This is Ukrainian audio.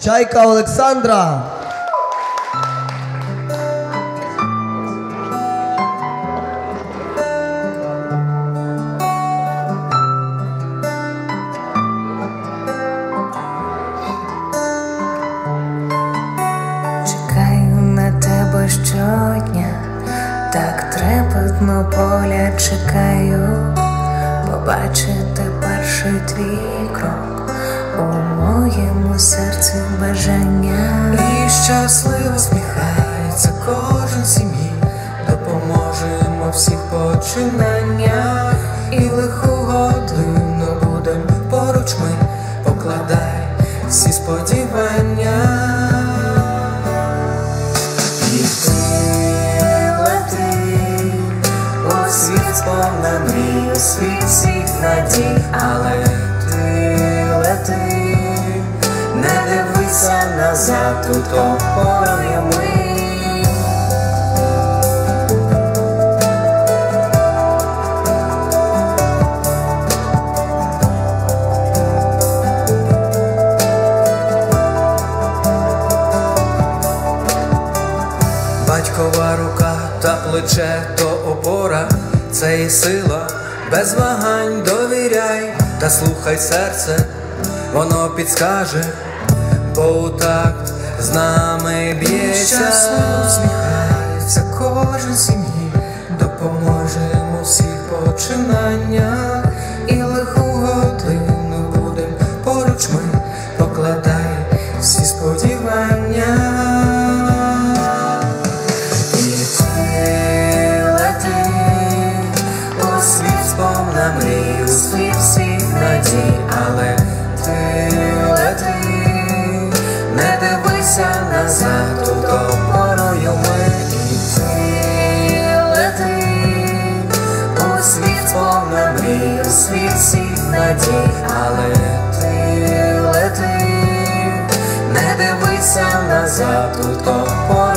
Чайка Олександра. Чекаю на тебе щодня, так трепетно поля чекаю, побачити перший твій крок у моєму серці бажання. І щасливо сміхається кожен сім'ї, допоможемо всіх починаннях, і лиху годину будем поруч ми, покладай всі сподівання. І ти лети у світ сповна мрій, у світ всіх надій, але ти лети, не дивися назад, у тобою ми. Батькова рука та плече то опора, це і сила, без вагань довіряй, та слухай серце, воно підскаже, бо у такт з нами б'ється. Щасливо усміхається кожен сім'ї, допоможемо всіх починаннях, і лиху годину будем поруч ми, покладай всі сподівання. Сповна мрій, у світ всіх надій, але ти лети, не дивися назад, у тобою ми. І ти лети, у світ сповна мрій, у світ всіх надій, але ти лети, не дивися назад, у тобою.